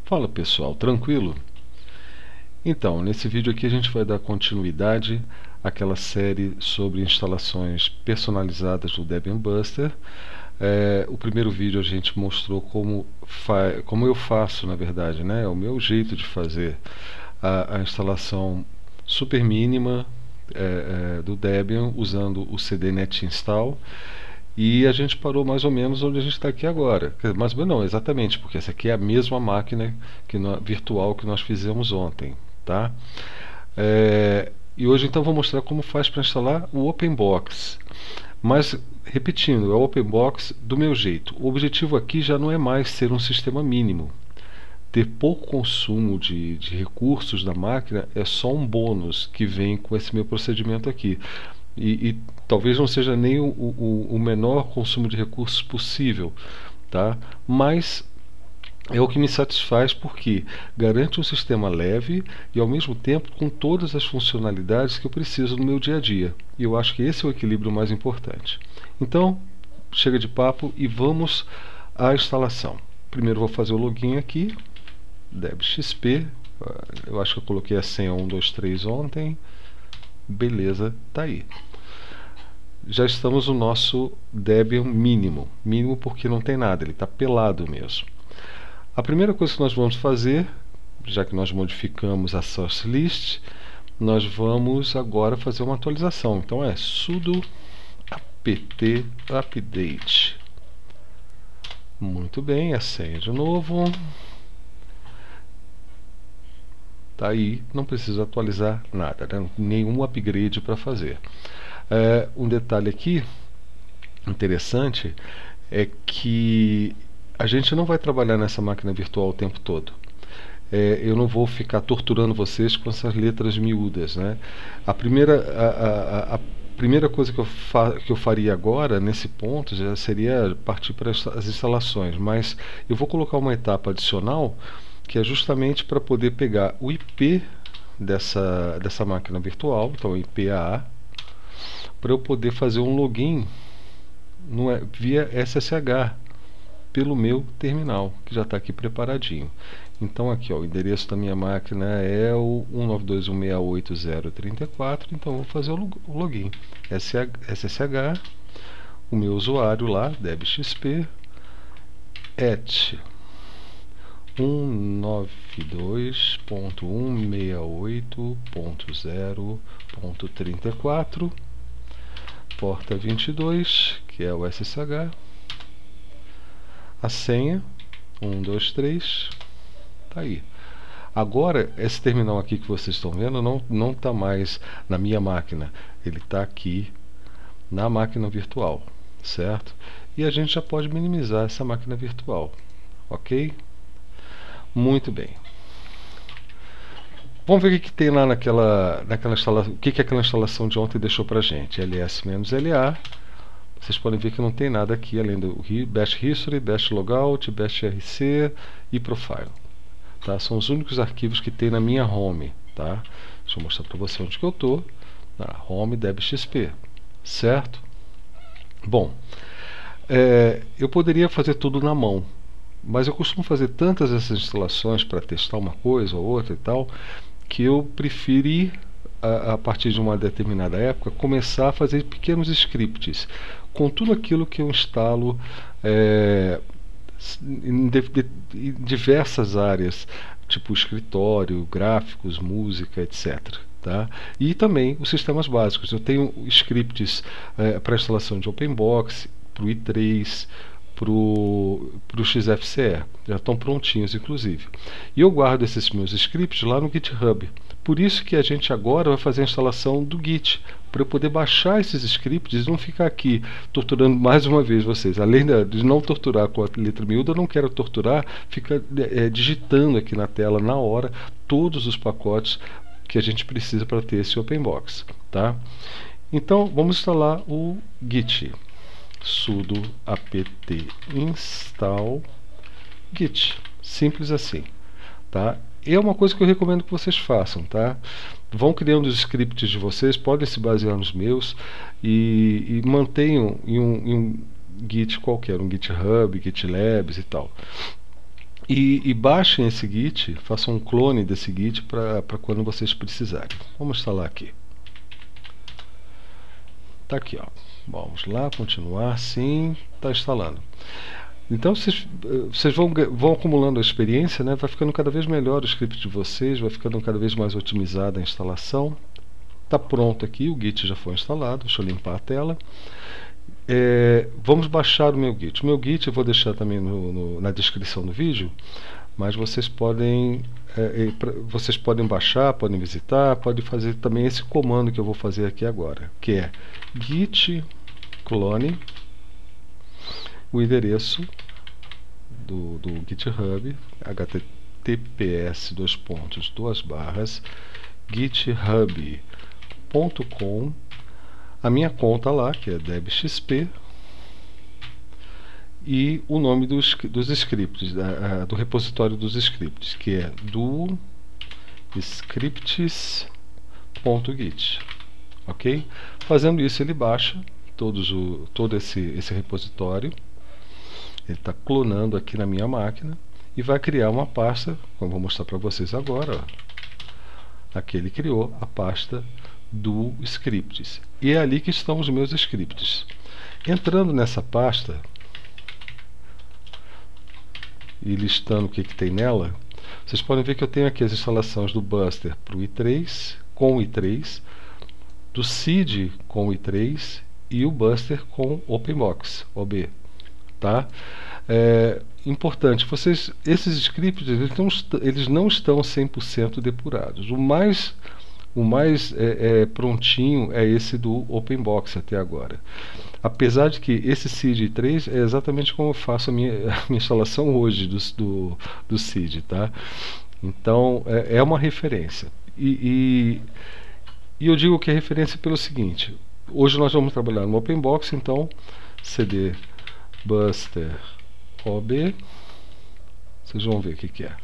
Fala pessoal, tranquilo? Então, nesse vídeo aqui a gente vai dar continuidade àquela série sobre instalações personalizadas do Debian Buster. O primeiro vídeo a gente mostrou como eu faço, na verdade, né? O meu jeito de fazer a instalação super mínima do Debian usando o cdnet install. E a gente parou mais ou menos onde a gente está aqui agora. Mais ou menos não, exatamente, porque essa aqui é a mesma máquina virtual que nós fizemos ontem. Tá? E hoje então vou mostrar como faz para instalar o OpenBox. Mas, repetindo, é o OpenBox do meu jeito. O objetivo aqui já não é mais ser um sistema mínimo. Ter pouco consumo de recursos da máquina é só um bônus que vem com esse meu procedimento aqui. E talvez não seja nem o menor consumo de recursos possível, tá? Mas é o que me satisfaz porque garante um sistema leve e ao mesmo tempo com todas as funcionalidades que eu preciso no meu dia a dia. E eu acho que esse é o equilíbrio mais importante. Então, chega de papo e vamos à instalação. Primeiro vou fazer o login aqui, debxp. Eu acho que eu coloquei a senha 123 ontem. Beleza, tá aí. Já estamos no nosso Debian mínimo. Mínimo porque não tem nada, ele está pelado mesmo. A primeira coisa que nós vamos fazer, já que nós modificamos a source list, nós vamos agora fazer uma atualização. Então é sudo apt update. Muito bem, a senha de novo. Tá aí, não precisa atualizar nada, né? Nenhum upgrade para fazer. Um detalhe aqui interessante é que a gente não vai trabalhar nessa máquina virtual o tempo todo. Eu não vou ficar torturando vocês com essas letras miúdas, né? A primeira coisa que eu faria agora, nesse ponto, já seria partir para as instalações, mas eu vou colocar uma etapa adicional que é justamente para poder pegar o IP dessa máquina virtual, então o IPAA, para eu poder fazer um login via SSH pelo meu terminal, que já está aqui preparadinho. Então aqui, ó, o endereço da minha máquina é o 192.168.0.34, então eu vou fazer o login SSH, o meu usuário lá, debxp, @ 192.168.0.34, porta 22, que é o SSH, a senha 123, tá aí. Agora esse terminal aqui que vocês estão vendo não está mais na minha máquina, ele está aqui na máquina virtual, certo? E a gente já pode minimizar essa máquina virtual, ok? Muito bem. Vamos ver o que tem lá naquela instalação. O que aquela instalação de ontem deixou para a gente. ls-la. Vocês podem ver que não tem nada aqui além do bash history, bash logout, bash rc e profile. Tá? São os únicos arquivos que tem na minha home. Tá? Deixa eu mostrar para você onde que eu estou. Na home debxp. Certo? Bom, eu poderia fazer tudo na mão. Mas eu costumo fazer tantas essas instalações para testar uma coisa ou outra e tal, que eu preferi, a partir de uma determinada época, começar a fazer pequenos scripts com tudo aquilo que eu instalo em diversas áreas, tipo escritório, gráficos, música, etc. Tá? E também os sistemas básicos. Eu tenho scripts para instalação de OpenBox, para o i3, para o XFCE, já estão prontinhos inclusive. E eu guardo esses meus scripts lá no GitHub. Por isso que a gente agora vai fazer a instalação do Git, para eu poder baixar esses scripts e não ficar aqui torturando mais uma vez vocês. Além de não torturar com a letra miúda, eu não quero torturar, fica digitando aqui na tela na hora todos os pacotes que a gente precisa para ter esse OpenBox. Tá? Então vamos instalar o Git. Sudo apt install git, simples assim, tá? E é uma coisa que eu recomendo que vocês façam, tá? Vão criando os scripts de vocês, podem se basear nos meus e mantenham em um Git qualquer, um GitHub, GitLabs e tal. E baixem esse Git, façam um clone desse Git para quando vocês precisarem. Vamos instalar aqui. Tá aqui, ó. Vamos lá, continuar, sim, tá instalando. Então vocês vão acumulando a experiência, né? Vai ficando cada vez melhor o script de vocês, vai ficando cada vez mais otimizada a instalação. Tá pronto aqui, o Git já foi instalado. Deixa eu limpar a tela. Vamos baixar o meu Git. O meu Git eu vou deixar também na descrição do vídeo, mas vocês podem baixar, podem visitar, podem fazer também esse comando que eu vou fazer aqui agora, que é git clone, o endereço do GitHub, https://github.com, a minha conta lá, que é debxp, e o nome dos scripts, do repositório dos scripts, que é do scripts.git. Ok? Fazendo isso, ele baixa todo esse repositório. Ele está clonando aqui na minha máquina e vai criar uma pasta, como eu vou mostrar para vocês agora. Ó. Aqui ele criou a pasta do scripts. E é ali que estão os meus scripts. Entrando nessa pasta e listando o que tem nela, vocês podem ver que eu tenho aqui as instalações do Buster para o i3, com o i3, do Seed com o i3 e o Buster com OpenBox, OB. Tá? Importante, esses scripts eles não estão 100% depurados. O mais prontinho é esse do OpenBox até agora. Apesar de que esse Seed 3 é exatamente como eu faço a minha instalação hoje do Seed, tá? Então é uma referência. E eu digo que é referência pelo seguinte: hoje nós vamos trabalhar no OpenBox, então cd buster ob, vocês vão ver o que é.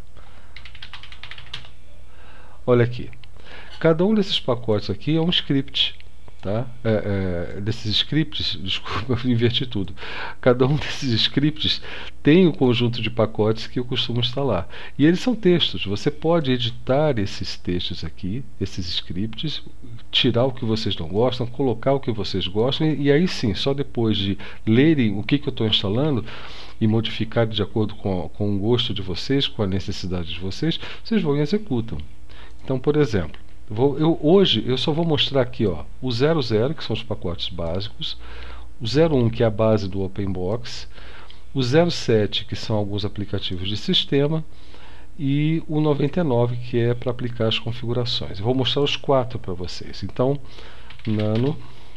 Olha aqui, cada um desses pacotes aqui é um script, tá? Desses scripts, desculpa, eu inverti tudo. Cada um desses scripts tem o conjunto de pacotes que eu costumo instalar. E eles são textos. Você pode editar esses textos aqui, esses scripts, tirar o que vocês não gostam, colocar o que vocês gostam, e aí sim, só depois de lerem o que eu estou instalando e modificar de acordo com o gosto de vocês, com a necessidade de vocês, vocês vão e executam. Então, por exemplo, hoje eu só vou mostrar aqui, ó, o 00, que são os pacotes básicos, o 01, que é a base do OpenBox, o 07, que são alguns aplicativos de sistema, e o 99, que é para aplicar as configurações. Eu vou mostrar os 4 para vocês. Então, nano,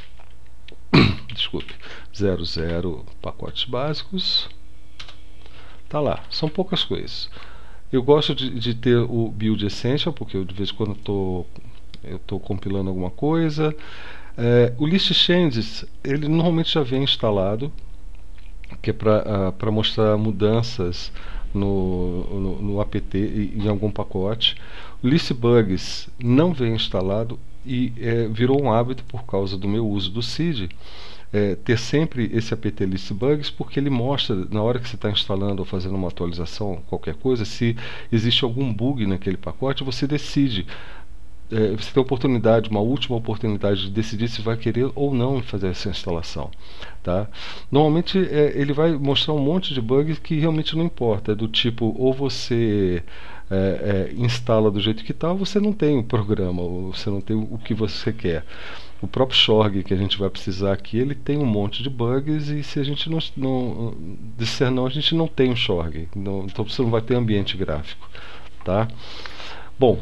desculpe, 00 pacotes básicos, tá lá, são poucas coisas. Eu gosto de ter o Build Essential, porque eu, de vez em quando eu estou compilando alguma coisa. O List Changes, ele normalmente já vem instalado, que é para mostrar mudanças no apt em algum pacote. O List Bugs não vem instalado e virou um hábito por causa do meu uso do Seed. Ter sempre esse apt list bugs, porque ele mostra na hora que você está instalando ou fazendo uma atualização, qualquer coisa, se existe algum bug naquele pacote, você decide, você tem uma última oportunidade de decidir se vai querer ou não fazer essa instalação, tá? Normalmente ele vai mostrar um monte de bugs que realmente não importa, do tipo, ou você instala do jeito que está, ou você não tem o programa, ou você não tem o que você quer. O próprio Shorg que a gente vai precisar aqui, ele tem um monte de bugs, e se a gente não disser não, a gente não tem o Shorg, então você não vai ter ambiente gráfico, tá? Bom,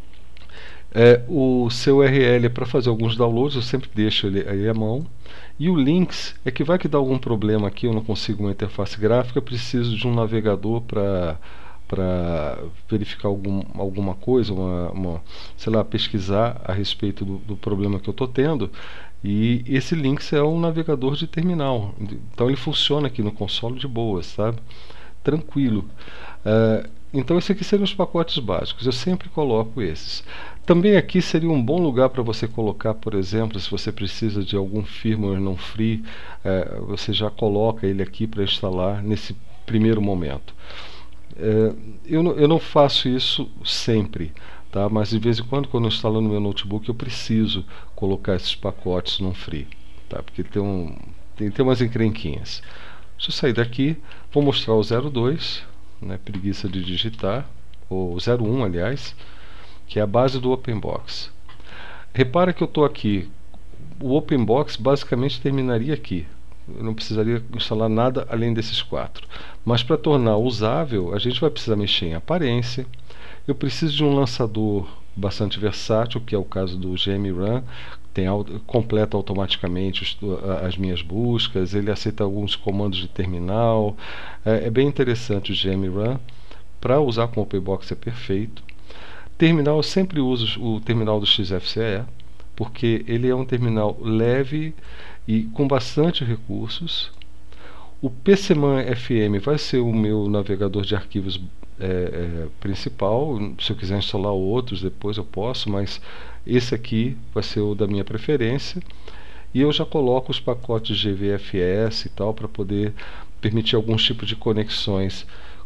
o seu URL é para fazer alguns downloads, eu sempre deixo ele aí à mão, e o links é que vai que dá algum problema aqui, eu não consigo uma interface gráfica, preciso de um navegador para verificar alguma coisa, sei lá, pesquisar a respeito do problema que eu estou tendo, e esse Lynx é um navegador de terminal, então ele funciona aqui no console de boas, sabe? Tranquilo. Então esses aqui seriam os pacotes básicos, eu sempre coloco esses. Também aqui seria um bom lugar para você colocar, por exemplo, se você precisa de algum firmware não free, você já coloca ele aqui para instalar nesse primeiro momento. Eu não faço isso sempre, tá? Mas de vez em quando eu instalo no meu notebook, eu preciso colocar esses pacotes no free, tá? Porque tem umas encrenquinhas. Deixa eu sair daqui, vou mostrar o 02, né? Preguiça de digitar, ou 01, aliás, que é a base do OpenBox. Repara que eu estou aqui, o OpenBox basicamente terminaria aqui. Eu não precisaria instalar nada além desses 4. Mas para tornar usável, a gente vai precisar mexer em aparência. Eu preciso de um lançador bastante versátil, que é o caso do GMRun. Completa automaticamente as minhas buscas, ele aceita alguns comandos de terminal. É bem interessante o GMRun. Para usar com o OpenBox é perfeito. Terminal, eu sempre uso o terminal do XFCE, porque ele é um terminal leve e com bastante recursos. O PCMan FM vai ser o meu navegador de arquivos principal. Se eu quiser instalar outros depois eu posso, mas esse aqui vai ser o da minha preferência. E eu já coloco os pacotes GVFS e tal para poder permitir alguns tipos de conexões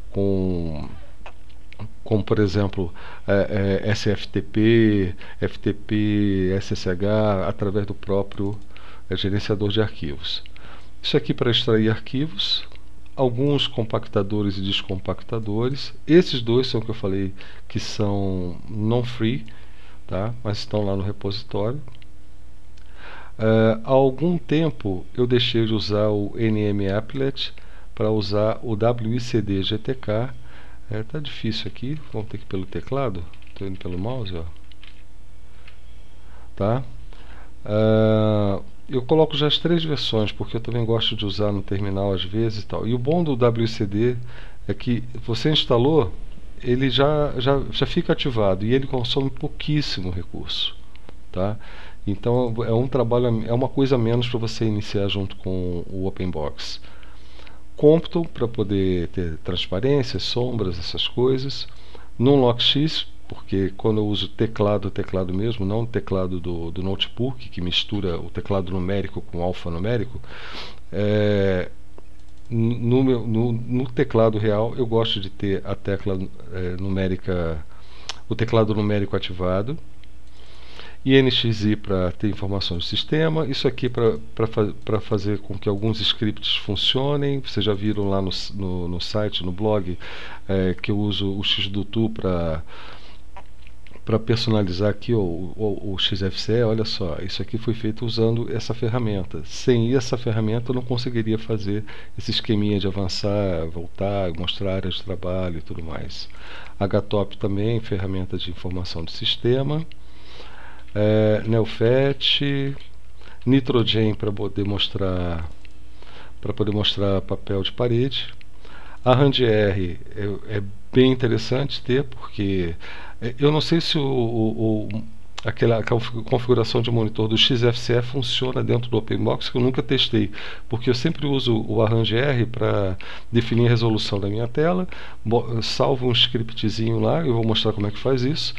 como por exemplo SFTP, FTP, SSH, através do próprio gerenciador de arquivos. Isso aqui para extrair arquivos, alguns compactadores e descompactadores. Esses dois são o que eu falei que são non-free, tá? Mas estão lá no repositório. Há algum tempo eu deixei de usar o NMApplet para usar o WICD GTK. Tá difícil aqui, vamos ter que ir pelo teclado. Estou indo pelo mouse, ó. Tá? Eu coloco já as 3 versões, porque eu também gosto de usar no terminal às vezes e tal. E o bom do WCD é que você instalou, ele já fica ativado e ele consome pouquíssimo recurso, tá? Então é um trabalho, é uma coisa a menos para você iniciar junto com o OpenBox. Compton para poder ter transparência, sombras, essas coisas. Numlockx, porque quando eu uso teclado mesmo, não o teclado do notebook, que mistura o teclado numérico com o alfanumérico, no teclado real eu gosto de ter a tecla numérica, o teclado numérico ativado. INXI para ter informações do sistema, isso aqui para fazer com que alguns scripts funcionem. Vocês já viram lá no site, no blog, que eu uso o XDutu para personalizar aqui o XFCE. Olha só, isso aqui foi feito usando essa ferramenta. Sem essa ferramenta eu não conseguiria fazer esse esqueminha de avançar, voltar, mostrar áreas de trabalho e tudo mais. HTOP também, ferramenta de informação do sistema. Neofet, Nitrogen para poder mostrar papel de parede. A RandR é bem interessante ter, porque eu não sei se aquela configuração de monitor do XFCE funciona dentro do OpenBox, que eu nunca testei, porque eu sempre uso o ArrangeR para definir a resolução da minha tela, salvo um scriptzinho lá, eu vou mostrar como é que faz isso.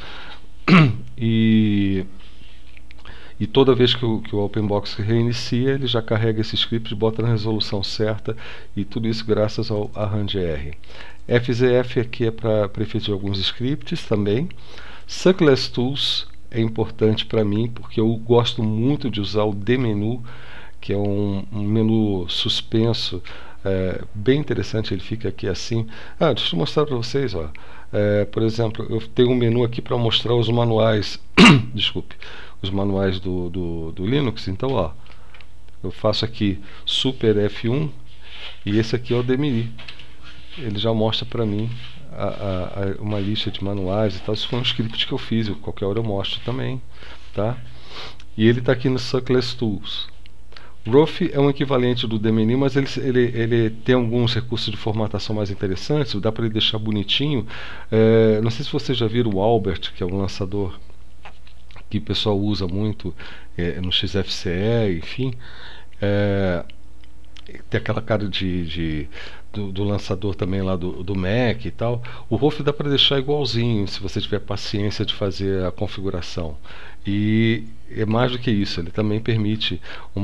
E toda vez que o OpenBox reinicia, ele já carrega esse script, bota na resolução certa, e tudo isso graças ao ArrangeR. FZF aqui é para efetuar alguns scripts também. Suckless Tools é importante para mim, porque eu gosto muito de usar o dmenu, que é um menu suspenso, bem interessante. Ele fica aqui assim. Deixa eu mostrar para vocês, ó. Por exemplo, eu tenho um menu aqui para mostrar os manuais desculpe, os manuais do Linux. Então, ó, eu faço aqui Super F1 e esse aqui é o DMI. Ele já mostra para mim uma lista de manuais e tal. Isso foi um script que eu fiz, qualquer hora eu mostro também, tá? E ele está aqui no Suckless Tools. Rough é um equivalente do DMNI, mas ele tem alguns recursos de formatação mais interessantes, dá para ele deixar bonitinho. Não sei se vocês já viram o Albert, que é um lançador que o pessoal usa muito no XFCE, enfim. Tem aquela cara de do lançador também lá do Mac e tal. O ROF dá para deixar igualzinho, se você tiver paciência de fazer a configuração. E é mais do que isso, ele também permite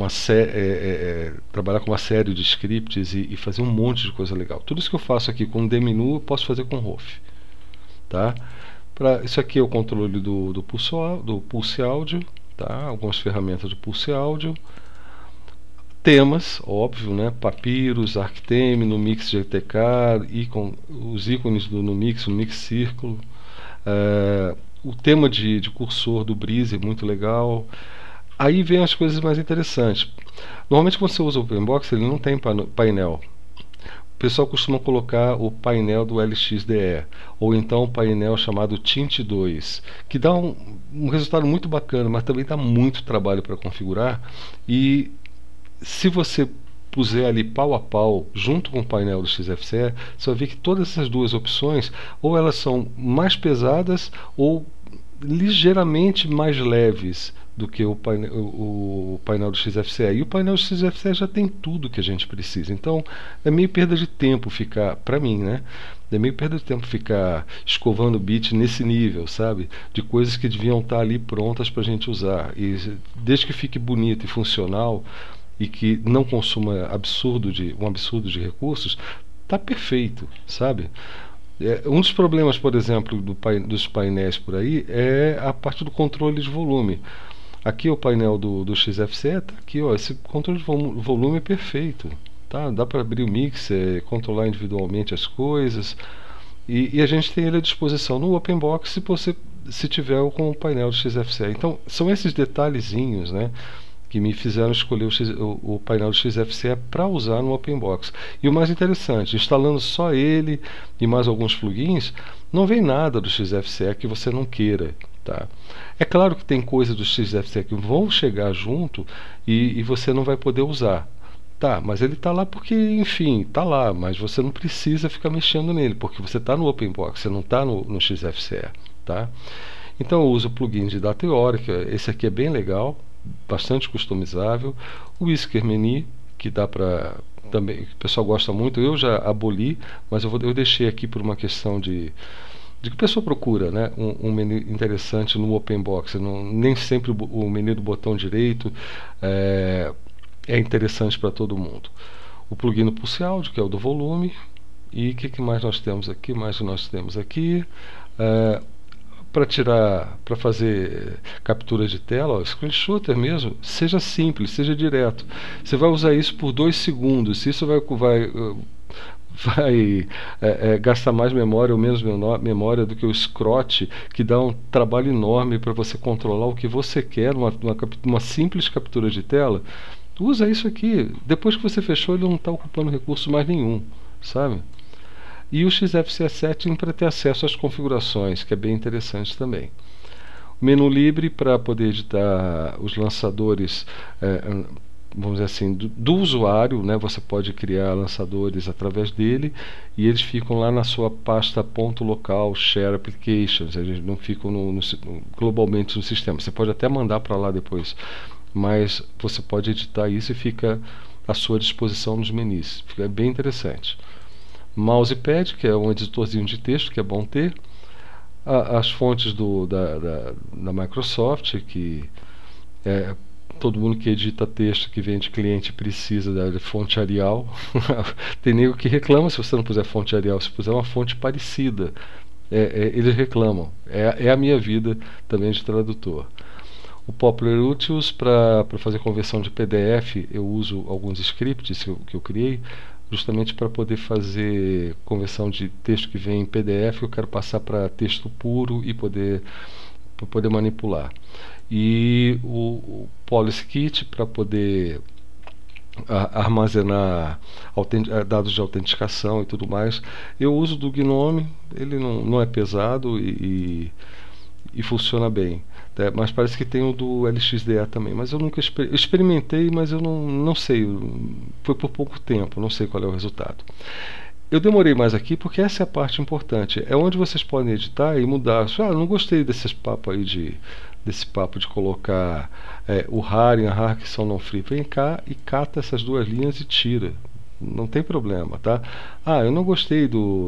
trabalhar com uma série de scripts e fazer um monte de coisa legal. Tudo isso que eu faço aqui com o Dmenu eu posso fazer com o ROF. Tá? Isso aqui é o controle do Pulse Áudio, tá? Algumas ferramentas do Pulse Áudio. Temas, óbvio, né? Papyrus, Arcteme, Numix GTK, os ícones do Numix, o Numix Círculo. O tema de cursor do Breeze é muito legal. Aí vem as coisas mais interessantes. Normalmente quando você usa o OpenBox ele não tem painel. O pessoal costuma colocar o painel do LXDE, ou então o painel chamado Tint 2, que dá um resultado muito bacana, mas também dá muito trabalho para configurar. E se você puser ali pau a pau, junto com o painel do XFCE, você vai ver que todas essas duas opções, ou elas são mais pesadas, ou ligeiramente mais leves do que o painel do XFCE. E o painel do XFCE já tem tudo que a gente precisa. Então é meio perda de tempo ficar, para mim, né? É meio perda de tempo ficar escovando o bit nesse nível, sabe? De coisas que deviam estar ali prontas para a gente usar. E desde que fique bonito e funcional e que não consuma um absurdo de recursos, tá perfeito, sabe? Um dos problemas, por exemplo, dos painéis por aí é a parte do controle de volume. Aqui é o painel do XFCE, tá aqui, ó, esse controle de volume é perfeito, tá? Dá para abrir o mixer, controlar individualmente as coisas, e a gente tem ele à disposição no OpenBox se tiver com o painel do XFCE. Então são esses detalhezinhos, né, que me fizeram escolher o painel do XFCE para usar no OpenBox. E o mais interessante, instalando só ele e mais alguns plugins, não vem nada do XFCE que você não queira. Tá? É claro que tem coisas do XFCE que vão chegar junto e você não vai poder usar. Tá, mas ele está lá porque, enfim, está lá, mas você não precisa ficar mexendo nele, porque você está no OpenBox, você não está no XFCE. Tá? Então eu uso plugins de data teórica, esse aqui é bem legal, bastante customizável. O Whisker Menu, que dá para também, o pessoal gosta muito, eu já aboli, mas eu deixei aqui por uma questão de que a pessoa procura, né, um menu interessante no OpenBox. Nem sempre o menu do botão direito é interessante para todo mundo. O plugin do Pulse Áudio, que é o do volume. E o que mais nós temos aqui? Para fazer captura de tela, ó, screenshooter mesmo, seja simples, seja direto. Você vai usar isso por 2 segundos. Se isso vai gastar mais memória ou menos memória do que o scrot, que dá um trabalho enorme para você controlar o que você quer, uma simples captura de tela. Usa isso aqui. Depois que você fechou, ele não está ocupando recurso mais nenhum, sabe? E o XFCE Setting para ter acesso às configurações, que é bem interessante também. O menu livre para poder editar os lançadores, vamos dizer assim, do usuário, né? Você pode criar lançadores através dele e eles ficam lá na sua pasta .local, Share Applications, eles não ficam globalmente no sistema. Você pode até mandar para lá depois, mas você pode editar isso e fica à sua disposição nos menus. Fica bem interessante. Mousepad, que é um editorzinho de texto que é bom ter. As fontes da Microsoft, que todo mundo que edita texto que vem de cliente precisa da fonte Arial. Tem nego que reclama se você não puser fonte Arial, se puser uma fonte parecida. Eles reclamam. É a minha vida também de tradutor. O Popular Utils, para fazer conversão de PDF, eu uso alguns scripts que eu criei, justamente para poder fazer conversão de texto que vem em PDF, eu quero passar para texto puro e poder manipular. E o Policy Kit para poder armazenar dados de autenticação e tudo mais. Eu uso do GNOME, ele não é pesado e funciona bem. Mas parece que tem o do LXDE também, mas eu nunca experimentei, mas eu não sei, foi por pouco tempo, não sei qual é o resultado. Eu demorei mais aqui porque essa é a parte importante, é onde vocês podem editar e mudar. Não gostei desse papo de colocar o RAR e a RAR que são não free. Vem cá e cata essas duas linhas e tira. não tem problema, tá? Ah, eu não gostei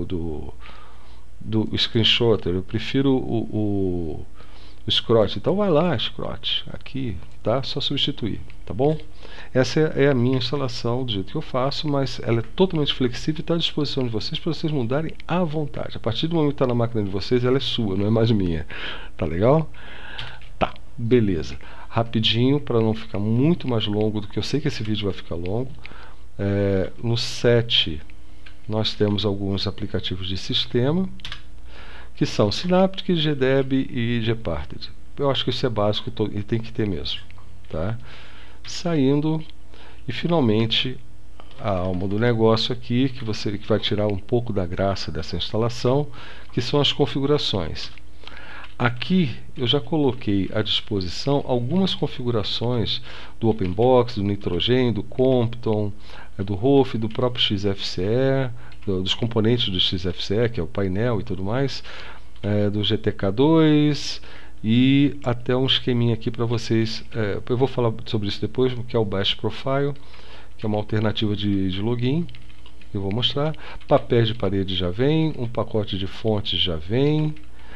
do screenshotter, eu prefiro o scrot. Então vai lá, scrot, aqui, tá? Só substituir, tá bom? Essa é a minha instalação do jeito que eu faço, mas ela é totalmente flexível e está à disposição de vocês para vocês mudarem à vontade. A partir do momento que está na máquina de vocês, ela é sua, não é mais minha. Tá legal? Tá, beleza. Rapidinho, para não ficar muito mais longo do que eu sei que esse vídeo vai ficar longo. No 7, nós temos alguns aplicativos de sistema, que são Synaptic, GDEB e Gparted. Eu acho que isso é básico e tem que ter mesmo, tá? Saindo, e finalmente a alma do negócio aqui, que vai tirar um pouco da graça dessa instalação, que são as configurações. Aqui eu já coloquei à disposição algumas configurações do OpenBox, do Nitrogen, do Compton, do ROF, do próprio XFCE, dos componentes do XFCE, que é o painel e tudo mais, do GTK2 e até um esqueminha aqui para vocês. Eu vou falar sobre isso depois, que é o Bash Profile, que é uma alternativa de login. Eu vou mostrar. Papéis de parede já vem, um pacote de fontes já vem.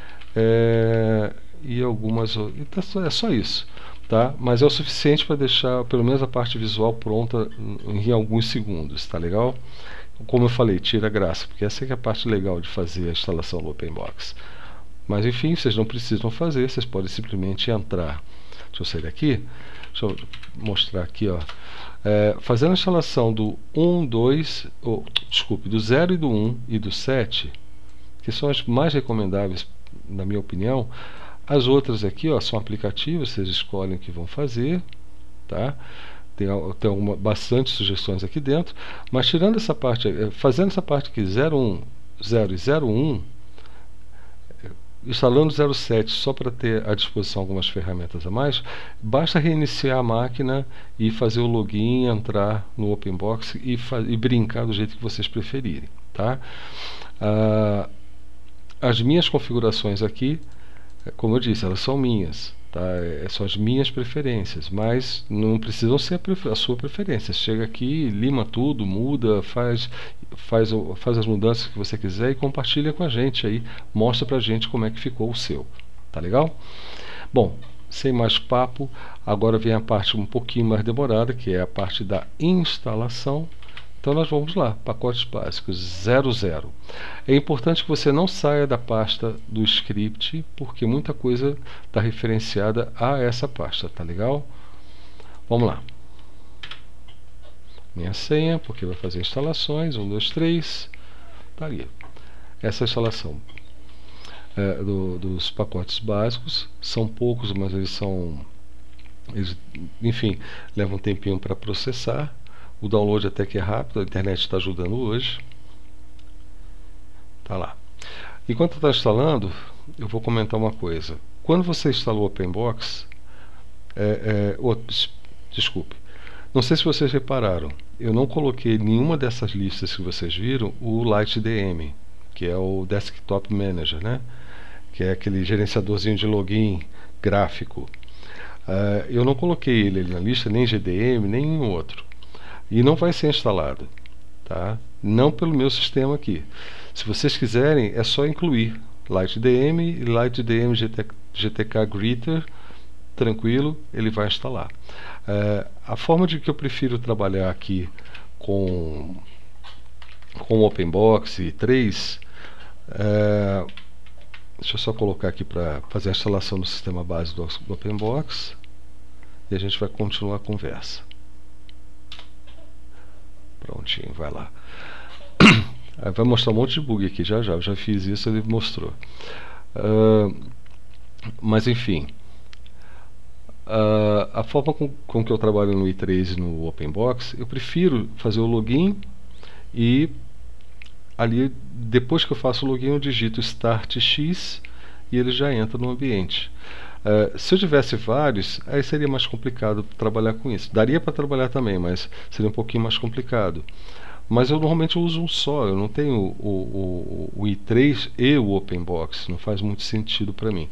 E algumas. É só isso, tá? Mas é o suficiente para deixar pelo menos a parte visual pronta em alguns segundos, tá legal? Como eu falei, tira a graça, porque essa é a parte legal de fazer a instalação do OpenBox. Mas enfim, vocês não precisam fazer, vocês podem simplesmente entrar. Deixa eu sair daqui, deixa eu mostrar aqui, ó. Fazendo a instalação do 1, 2, do 0 e do 1 e do 7, que são as mais recomendáveis na minha opinião. As outras aqui, ó, são aplicativos, vocês escolhem o que vão fazer, tá? Tem bastante sugestões aqui dentro, mas tirando essa parte, fazendo essa parte aqui 01, 0 e 01, instalando 07 só para ter à disposição algumas ferramentas a mais, basta reiniciar a máquina e fazer o login, entrar no OpenBox e brincar do jeito que vocês preferirem, tá? As minhas configurações aqui, como eu disse, elas são minhas, tá? São as minhas preferências, mas não precisam ser a sua preferência. Chega aqui, lima tudo, muda, faz as mudanças que você quiser e compartilha com a gente aí, mostra pra gente como é que ficou o seu, tá legal? Bom, sem mais papo, agora vem a parte um pouquinho mais demorada, que é a parte da instalação. Então nós vamos lá, pacotes básicos 00. É importante que você não saia da pasta do script, porque muita coisa está referenciada a essa pasta, tá legal? Vamos lá. Minha senha, porque vai fazer instalações, 1, 2, 3, tá ali. Essa instalação dos pacotes básicos, são poucos, mas eles, enfim, levam um tempinho para processar. O download até que é rápido, a internet está ajudando hoje. Tá lá. Enquanto está instalando, eu vou comentar uma coisa. Quando você instalou o OpenBox, desculpe, não sei se vocês repararam, eu não coloquei nenhuma dessas listas que vocês viram o LightDM, que é o Desktop Manager, né? Que é aquele gerenciadorzinho de login gráfico. Eu não coloquei ele na lista, nem GDM, nem nenhum outro. E não vai ser instalado, tá? Não pelo meu sistema aqui. Se vocês quiserem, é só incluir LightDM e LightDM GTK Greeter, tranquilo, ele vai instalar. A forma de que eu prefiro trabalhar aqui com o OpenBox e 3, deixa eu só colocar aqui para fazer a instalação do sistema base do OpenBox e a gente vai continuar a conversa. Prontinho, vai lá. Vai mostrar um monte de bug aqui já. Eu já fiz isso, ele mostrou. Mas enfim, a forma com que eu trabalho no i3 e no OpenBox, eu prefiro fazer o login e ali, depois que eu faço o login, eu digito Start X e ele já entra no ambiente. Se eu tivesse vários, aí seria mais complicado trabalhar com isso. Daria para trabalhar também, mas seria um pouquinho mais complicado. Mas eu normalmente uso um só, eu não tenho o i3 e o OpenBox, não faz muito sentido para mim.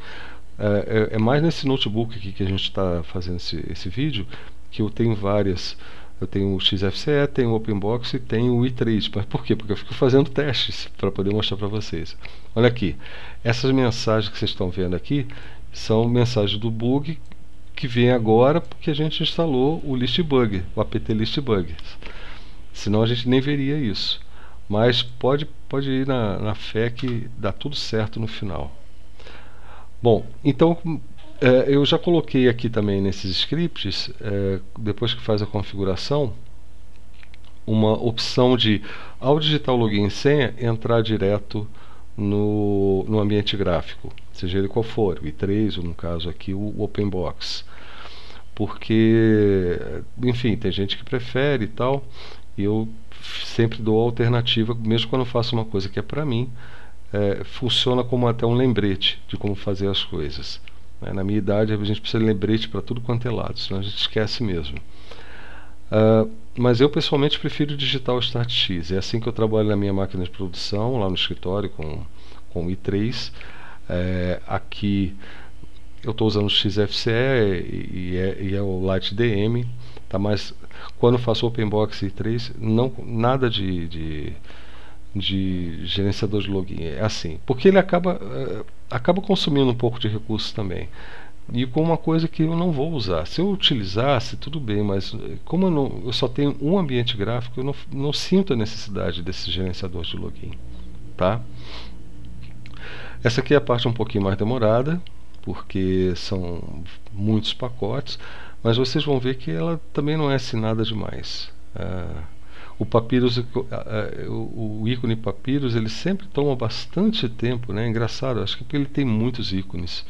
É mais nesse notebook aqui que a gente está fazendo esse vídeo, que eu tenho várias Eu tenho o XFCE, tenho o OpenBox e tenho o i3. Mas por quê? Porque eu fico fazendo testes para poder mostrar para vocês. Olha aqui, essas mensagens que vocês estão vendo aqui são mensagens do bug que vem agora porque a gente instalou o ListBug, o apt ListBug. Senão a gente nem veria isso. Mas pode ir na fé que dá tudo certo no final. Bom, então eu já coloquei aqui também nesses scripts, depois que faz a configuração, uma opção de, ao digitar o login e senha, entrar direto no ambiente gráfico, seja ele qual for, o i3 ou no caso aqui o OpenBox. Porque, enfim, tem gente que prefere e tal, e eu sempre dou a alternativa, mesmo quando eu faço uma coisa que é para mim, funciona como até um lembrete de como fazer as coisas. Na minha idade a gente precisa de lembrete para tudo quanto é lado, senão a gente esquece mesmo. Mas eu pessoalmente prefiro digitar o StartX. É assim que eu trabalho na minha máquina de produção, lá no escritório com o i3. Aqui eu estou usando o XFCE e é o LightDM. Tá? Mas quando eu faço OpenBox i3, nada de gerenciador de login. É assim, porque ele acaba consumindo um pouco de recursos também. E com uma coisa que eu não vou usar. Se eu utilizasse, tudo bem, mas como eu só tenho um ambiente gráfico, eu não sinto a necessidade desse gerenciador de login. Tá? Essa aqui é a parte um pouquinho mais demorada, porque são muitos pacotes, mas vocês vão ver que ela também não é assim nada demais. O Papyrus, o ícone Papyrus, ele sempre toma bastante tempo, né? Engraçado, acho que porque ele tem muitos ícones.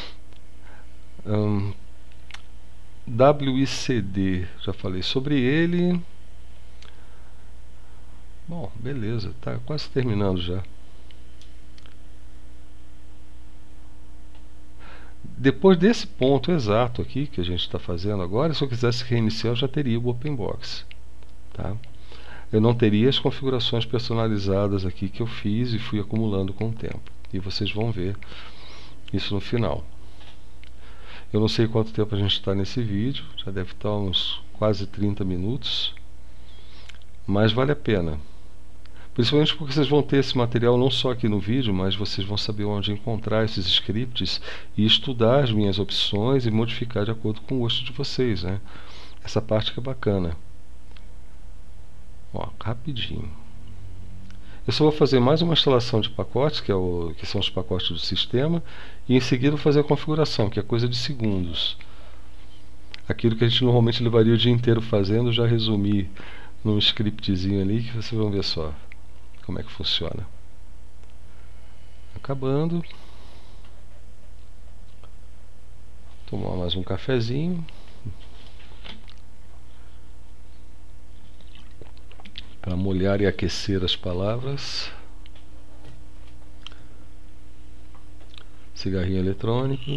WICD, já falei sobre ele. Bom, beleza, tá quase terminando já. Depois desse ponto exato aqui que a gente está fazendo agora, se eu quisesse reiniciar, eu já teria o OpenBox, tá? Eu não teria as configurações personalizadas aqui que eu fiz e fui acumulando com o tempo. E vocês vão ver isso no final. Eu não sei quanto tempo a gente está nesse vídeo, já deve estar uns quase 30 minutos, mas vale a pena. Principalmente porque vocês vão ter esse material não só aqui no vídeo, mas vocês vão saber onde encontrar esses scripts e estudar as minhas opções e modificar de acordo com o gosto de vocês, né? Essa parte que é bacana. Ó, rapidinho. Eu só vou fazer mais uma instalação de pacotes, que são os pacotes do sistema, e em seguida vou fazer a configuração, que é coisa de segundos. Aquilo que a gente normalmente levaria o dia inteiro fazendo, já resumi num scriptzinho ali, que vocês vão ver só como é que funciona. Acabando. Tomar mais um cafezinho. Para molhar e aquecer as palavras. Cigarrinho eletrônico.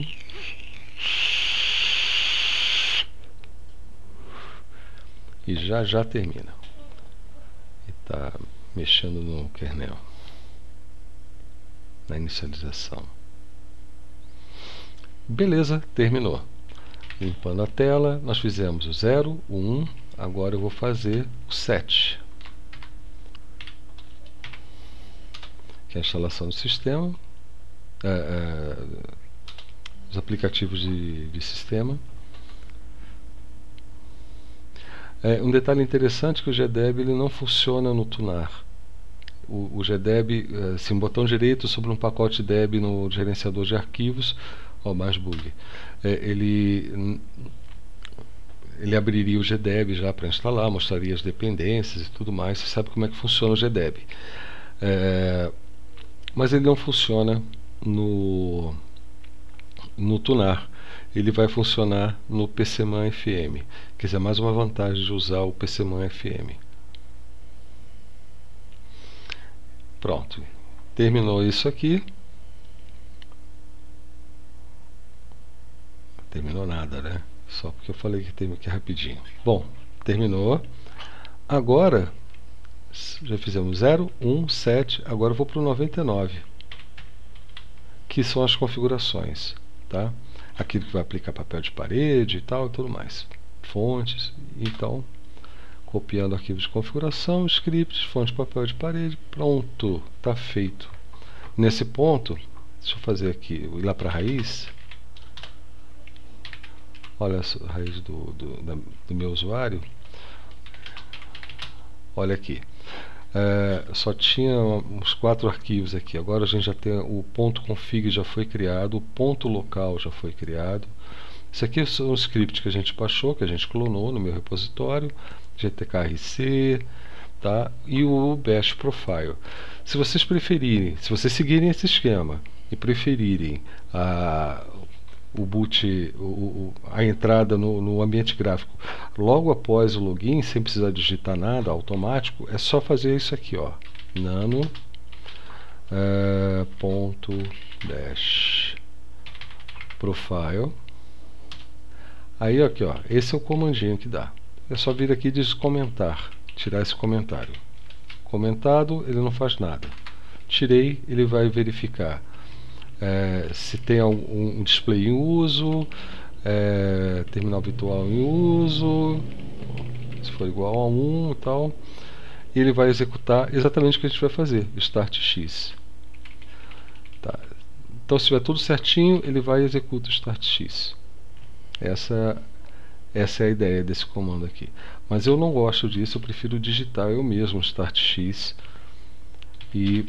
E já termina. E está mexendo no kernel, na inicialização. Beleza, terminou. Limpando a tela, nós fizemos o 0, o 1, agora eu vou fazer o 7. Que é a instalação do sistema, os aplicativos de sistema. Um detalhe interessante é que o GDEB ele não funciona no tunar. O GDEB, se um botão direito sobre um pacote DEB no gerenciador de arquivos, mais bug, ele abriria o GDEB já para instalar, mostraria as dependências e tudo mais. Você sabe como é que funciona o GDEB. Mas ele não funciona no tunar. Ele vai funcionar no PCMan FM. Quer dizer, mais uma vantagem de usar o PCMan FM. Pronto. Terminou isso aqui. Terminou nada, né? Só porque eu falei que tem aqui rapidinho. Bom, terminou. Agora, já fizemos 0, 1, 7. Agora eu vou para o 99. Que são as configurações, tá? Aquilo que vai aplicar papel de parede e tal e tudo mais, fontes. Então Copiando o arquivo de configuração, scripts, fonte de papel de parede, pronto, está feito. Nesse ponto, deixa eu fazer aqui, ir lá para a raiz. Olha a raiz do meu usuário. Olha aqui. Só tinha uns 4 arquivos aqui. Agora a gente já tem o ponto config já foi criado, o ponto local já foi criado. Isso aqui são os scripts que a gente baixou, que a gente clonou no meu repositório, gtkrc, tá? E o bash profile. Se vocês preferirem, se vocês seguirem esse esquema e preferirem o boot, a entrada no ambiente gráfico logo após o login, sem precisar digitar nada, automático, é só fazer isso aqui, ó, nano ponto dash profile. Aí aqui, ó, esse é o comandinho que dá. É só vir aqui e diz comentar, tirar esse comentário. Comentado, ele não faz nada. Tirei, ele vai verificar se tem um display em uso, terminal virtual em uso, se for igual a 1 e tal. E ele vai executar exatamente o que a gente vai fazer, start x. Tá. Então, se estiver tudo certinho, ele vai executar o start x. Essa é a ideia desse comando aqui. Mas eu não gosto disso, eu prefiro digitar eu mesmo start x e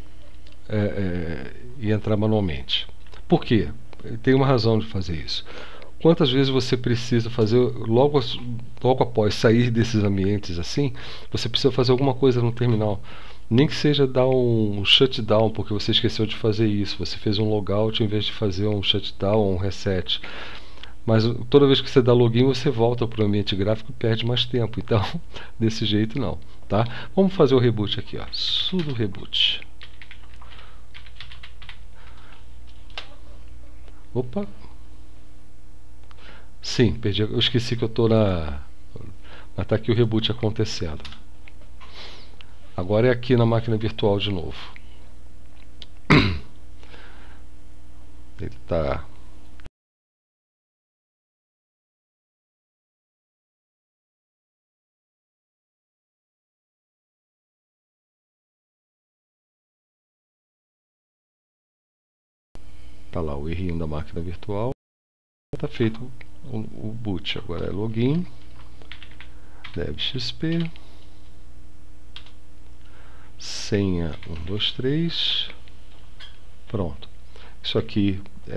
entrar manualmente. Por quê? Tem uma razão de fazer isso. Quantas vezes você precisa fazer, logo após sair desses ambientes assim, você precisa fazer alguma coisa no terminal. Nem que seja dar um shutdown, porque você esqueceu de fazer isso. Você fez um logout em vez de fazer um shutdown ou um reset. Mas toda vez que você dá login, você volta para o ambiente gráfico e perde mais tempo. Então, desse jeito não, tá? Vamos fazer o reboot aqui, ó. Sudo reboot. Opa. Sim, perdi. Eu esqueci que eu estou na... Mas está aqui o reboot acontecendo. Agora é aqui na máquina virtual de novo. Ele está... Está lá o errinho da máquina virtual. Está feito o boot. Agora é login. Dev XP. Senha 123. Pronto. Isso aqui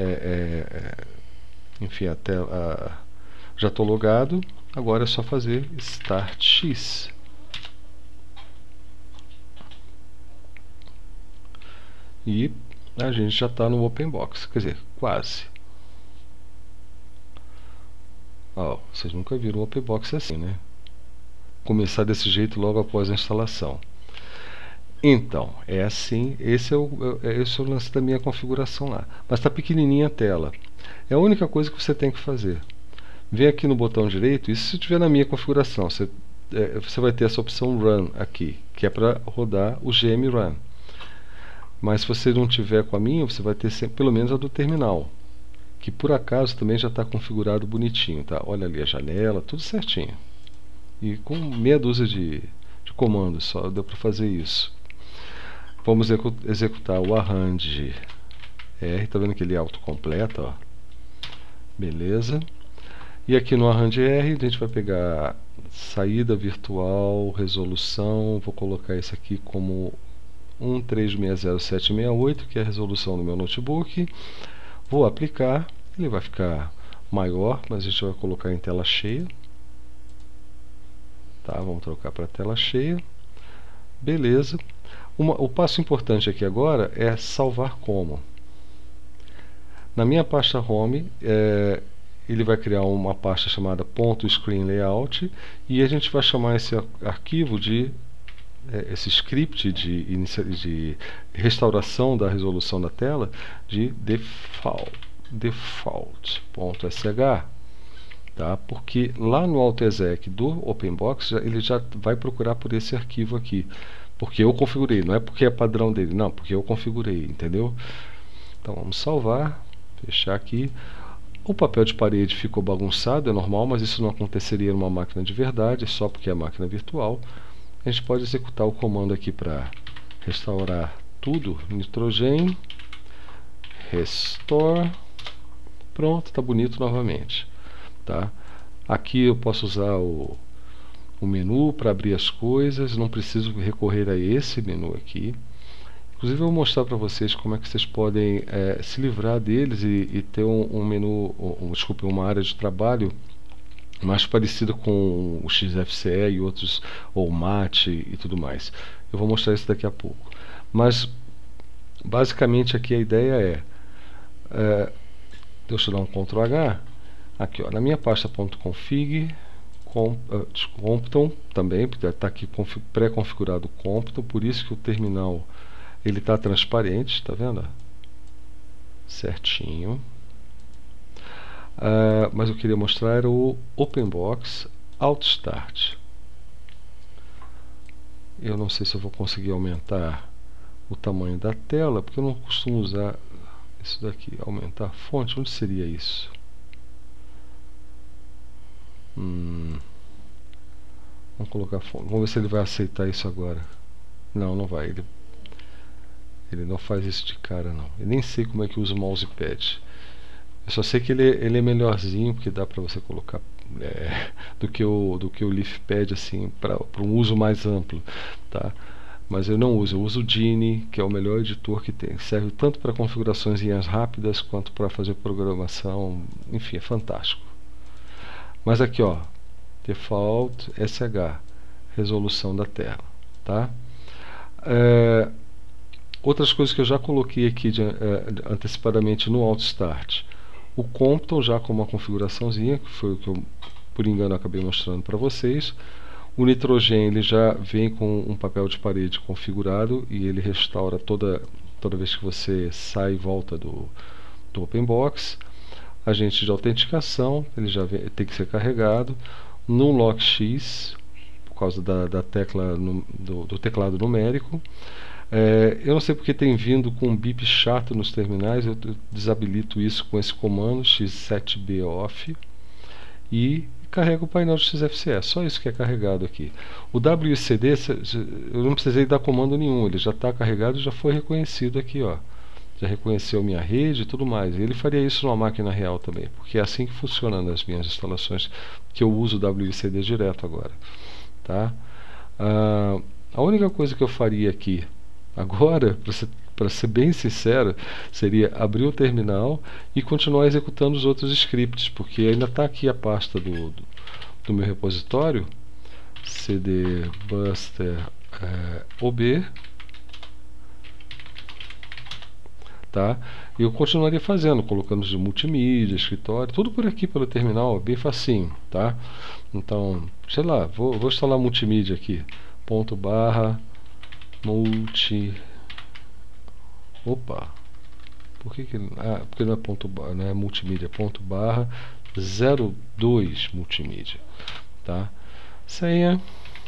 enfim, já estou logado. Agora é só fazer Start X. E a gente já está no OpenBox, quer dizer, quase. Ó, vocês nunca viram o OpenBox assim, né? Começar desse jeito logo após a instalação. Então, é assim, esse é o lance da minha configuração lá. Mas está pequenininha a tela. É a única coisa que você tem que fazer. Vem aqui no botão direito, isso se tiver na minha configuração, você vai ter essa opção Run aqui, que é para rodar o GM Run. Mas se você não tiver com a minha, você vai ter sempre, pelo menos a do terminal, que por acaso também já está configurado bonitinho, tá? Olha ali a janela, tudo certinho. E com meia dúzia de comandos só deu para fazer isso. Vamos executar o arrange R, tá vendo que ele autocompleta, ó. Beleza. E aqui no arrange R a gente vai pegar saída virtual, resolução, vou colocar isso aqui como 1360768, que é a resolução do meu notebook. Vou aplicar, ele vai ficar maior, mas a gente vai colocar em tela cheia. Tá, vamos trocar para tela cheia. Beleza. O passo importante aqui agora é salvar como. Na minha pasta home, ele vai criar uma pasta chamada .screenLayout e a gente vai chamar esse arquivo esse script de restauração da resolução da tela de default.sh, tá? Porque lá no AutoExec do OpenBox ele já vai procurar por esse arquivo aqui, porque eu configurei, não é porque é padrão dele, não, porque eu configurei, entendeu? Então vamos salvar, fechar aqui. O papel de parede ficou bagunçado, é normal, mas isso não aconteceria numa máquina de verdade, só porque é máquina virtual. A gente pode executar o comando aqui para restaurar tudo. Nitrogen, restore. Pronto, está bonito novamente. Tá? Aqui eu posso usar o menu para abrir as coisas, não preciso recorrer a esse menu aqui. Inclusive eu vou mostrar para vocês como é que vocês podem se livrar deles e ter um menu, desculpe, uma área de trabalho mais parecida com o XFCE e outros, ou MAT e tudo mais. Eu vou mostrar isso daqui a pouco. Mas basicamente aqui a ideia deixa eu dar um Ctrl H. Aqui, ó, na minha pasta .config, Compton também, porque está aqui pré-configurado Compton, por isso que o terminal ele está transparente, tá vendo? Certinho. Mas eu queria mostrar era o OpenBox AutoStart. Eu não sei se eu vou conseguir aumentar o tamanho da tela, porque eu não costumo usar isso daqui. Aumentar a fonte, onde seria isso? Vamos colocar fonte. Vamos ver se ele vai aceitar isso agora. Não, não vai. Ele não faz isso de cara, não. Eu nem sei como é que usa o mousepad. Eu só sei que ele é melhorzinho, porque dá para você colocar do que o LeafPad, assim, para um uso mais amplo, tá? Mas eu não uso. Eu uso o Genie, que é o melhor editor que tem. Serve tanto para configurações rápidas quanto para fazer programação. Enfim, é fantástico. Mas aqui, ó, Default SH, resolução da tela, tá? Outras coisas que eu já coloquei aqui antecipadamente no AutoStart. O Compton já com uma configuraçãozinha, que foi o que eu, por engano, acabei mostrando para vocês. O Nitrogen ele já vem com um papel de parede configurado e ele restaura toda vez que você sai e volta do OpenBox. Agente de autenticação, ele já tem que ser carregado. NumLockX, por causa da tecla do teclado numérico. Eu não sei porque tem vindo com um bip chato nos terminais. Eu desabilito isso com esse comando X7B off e carrega o painel do XFCE. Só isso que é carregado aqui. O WCD eu não precisei dar comando nenhum, ele já está carregado e já foi reconhecido aqui, ó. Já reconheceu minha rede e tudo mais. Ele faria isso numa máquina real também, porque é assim que funciona nas minhas instalações, que eu uso o WCD direto agora, tá? A única coisa que eu faria aqui agora, para ser bem sincero, seria abrir o terminal e continuar executando os outros scripts, porque ainda está aqui a pasta do meu repositório, cd buster ob, tá? E eu continuaria fazendo, colocando de multimídia, escritório, tudo por aqui pelo terminal, bem facinho, tá? Então, sei lá, vou instalar multimídia aqui, multi. Opa, porque não é ponto barra, não é multimídia, ponto barra 02 multimídia, tá? Senha.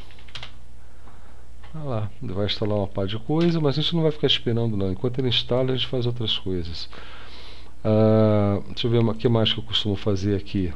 Lá, vai instalar uma par de coisa, mas a gente não vai ficar esperando não. Enquanto ele instala, a gente faz outras coisas. Deixa eu ver o que mais que eu costumo fazer aqui.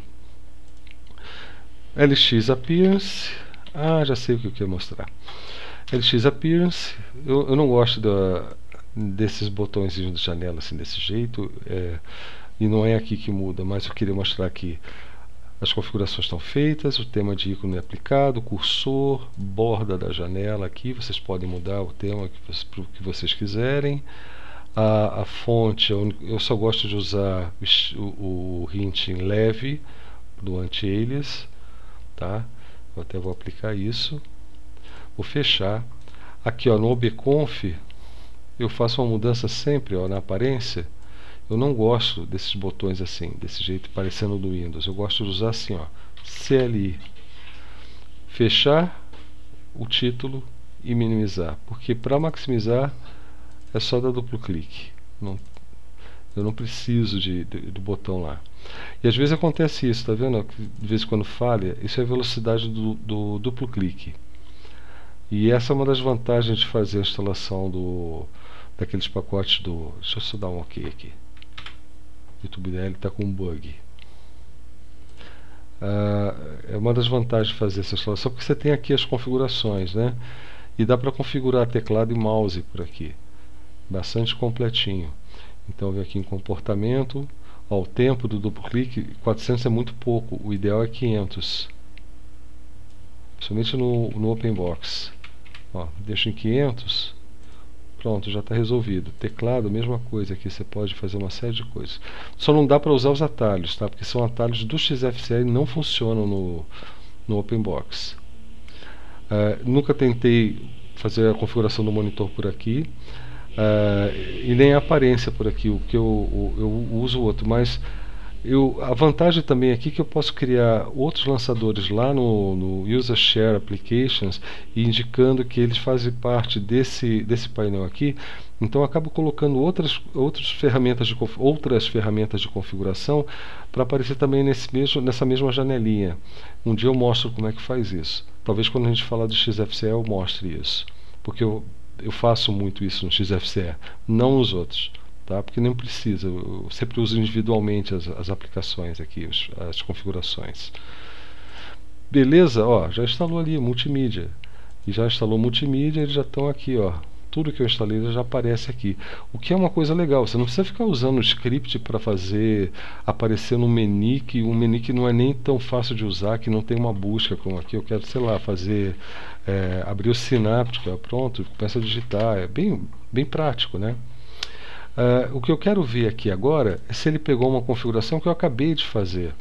LX Appearance. Já sei o que eu quero mostrar. LX Appearance. Eu não gosto desses botões de janela assim desse jeito. E não é aqui que muda, mas eu queria mostrar aqui. As configurações estão feitas, o tema de ícone é aplicado, o cursor, borda da janela aqui, vocês podem mudar o tema para o que vocês quiserem. A fonte, eu só gosto de usar o hint em leve do anti-alias, tá? Eu até vou aplicar isso. Vou fechar. Aqui, ó, no obconf, eu faço uma mudança sempre, ó, na aparência. Eu não gosto desses botões assim, desse jeito, parecendo do Windows. Eu gosto de usar assim, ó, CLI. Fechar o título e minimizar. Porque para maximizar é só dar duplo clique. Eu não preciso do botão lá. E às vezes acontece isso, tá vendo? De vez em quando falha. Isso é a velocidade do duplo clique. E essa é uma das vantagens de fazer a instalação daqueles pacotes do... Deixa eu só dar um OK aqui. O YouTube dele está com um bug. É uma das vantagens de fazer essa instalação, porque você tem aqui as configurações, né? E dá para configurar teclado e mouse por aqui, bastante completinho. Então eu venho aqui em comportamento, ó, o tempo do duplo clique, 400 é muito pouco, o ideal é 500, principalmente no OpenBox. Ó, deixo em 500, pronto, já está resolvido. Teclado, mesma coisa aqui, você pode fazer uma série de coisas. Só não dá para usar os atalhos, tá? Porque são atalhos do XFCE e não funcionam no OpenBox. Nunca tentei fazer a configuração do monitor por aqui, e nem a aparência por aqui, o que eu uso outro, mas a vantagem também aqui é que eu posso criar outros lançadores lá no User Share Applications, e indicando que eles fazem parte desse painel aqui. Então eu acabo colocando outras ferramentas de configuração para aparecer também nessa mesma janelinha. Um dia eu mostro como é que faz isso. Talvez quando a gente falar do XFCE eu mostre isso, porque eu faço muito isso no XFCE, não nos outros. Tá? Porque nem precisa, eu sempre uso individualmente as aplicações aqui, as configurações. Beleza? Ó, já instalou ali multimídia, e já instalou multimídia, eles já estão aqui, ó. Tudo que eu instalei já aparece aqui, o que é uma coisa legal. Você não precisa ficar usando o script para fazer aparecer no menu, que um menu que não é nem tão fácil de usar, que não tem uma busca como aqui. Eu quero, sei lá, fazer abrir o Synaptic, ó, pronto, começa a digitar, é bem prático, né? O que eu quero ver aqui agora é se ele pegou uma configuração que eu acabei de fazer.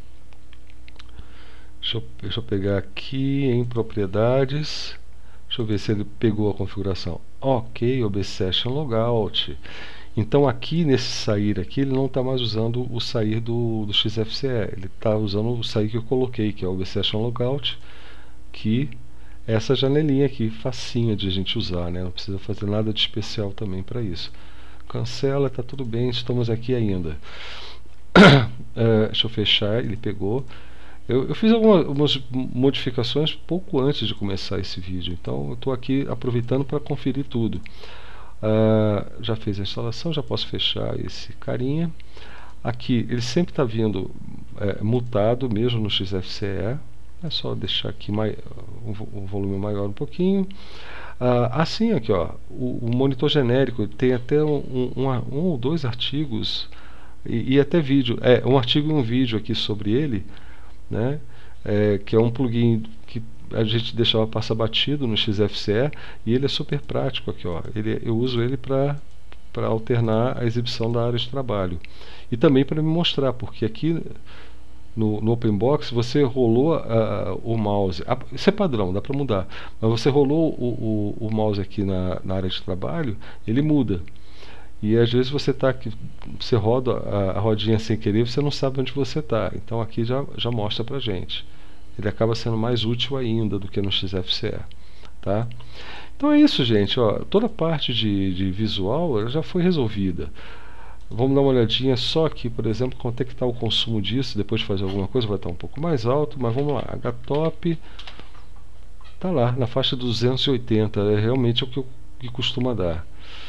Deixa eu pegar aqui em propriedades. Deixa eu ver se ele pegou a configuração. Ok, OBSession Logout. Então aqui nesse sair aqui, ele não está mais usando o sair do XFCE. Ele está usando o sair que eu coloquei, que é o OBSession Logout, que é essa janelinha aqui, facinha de a gente usar, né? Não precisa fazer nada de especial também para isso. Cancela, está tudo bem, estamos aqui ainda. Deixa eu fechar, ele pegou. Eu fiz algumas modificações pouco antes de começar esse vídeo, então eu estou aqui aproveitando para conferir tudo. Já fez a instalação, já posso fechar esse carinha. Aqui ele sempre está vindo mutado mesmo no XFCE. É só deixar aqui um volume maior um pouquinho. Assim aqui, ó, o monitor genérico tem até um ou dois artigos e até vídeo, um artigo e um vídeo aqui sobre ele, né? Que é um plugin que a gente deixava passar batido no XFCE, e ele é super prático aqui, ó. Eu uso ele para alternar a exibição da área de trabalho e também para me mostrar, porque aqui no OpenBox você rolou o mouse, isso é padrão, dá para mudar, mas você rolou o mouse aqui na área de trabalho, ele muda, e às vezes você roda a rodinha sem querer, você não sabe onde você está, então aqui já mostra pra gente. Ele acaba sendo mais útil ainda do que no XFCE, tá? Então é isso, gente, ó, toda a parte de visual ela já foi resolvida. Vamos dar uma olhadinha só aqui, por exemplo, quanto é que está o consumo disso. Depois de fazer alguma coisa vai estar um pouco mais alto, mas vamos lá, HTOP está lá, na faixa 280, é realmente o que costuma dar.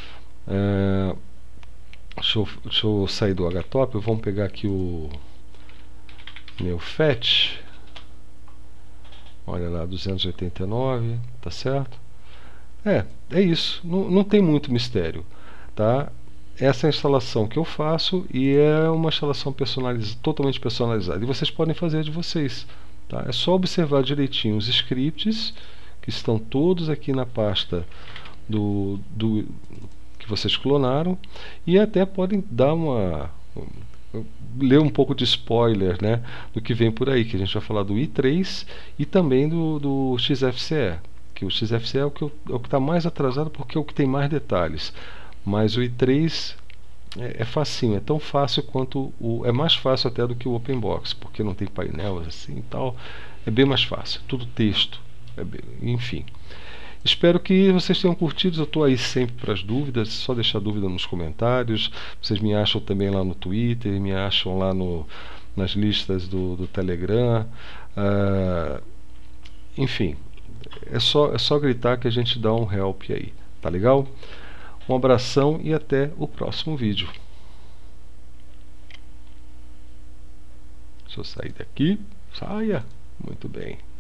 Deixa eu sair do HTOP, vamos pegar aqui o meu FAT, olha lá, 289, tá certo? É isso, não tem muito mistério, tá? Essa é a instalação que eu faço, e é uma instalação totalmente personalizada, e vocês podem fazer de vocês, tá? É só observar direitinho os scripts que estão todos aqui na pasta que vocês clonaram, e até podem dar ler um pouco de spoiler, né, do que vem por aí, que a gente vai falar do i3 e também do XFCE, que o XFCE é o que está mais atrasado, porque é o que tem mais detalhes. Mas o i3 é facinho, é tão fácil quanto é mais fácil até do que o OpenBox, porque não tem painel assim e tal, é bem mais fácil, tudo texto, enfim. Espero que vocês tenham curtido, eu estou aí sempre para as dúvidas, é só deixar dúvida nos comentários, vocês me acham também lá no Twitter, me acham lá nas listas do Telegram, enfim, é só gritar que a gente dá um help aí, tá legal? Um abração e até o próximo vídeo. Deixa eu sair daqui. Saia! Muito bem.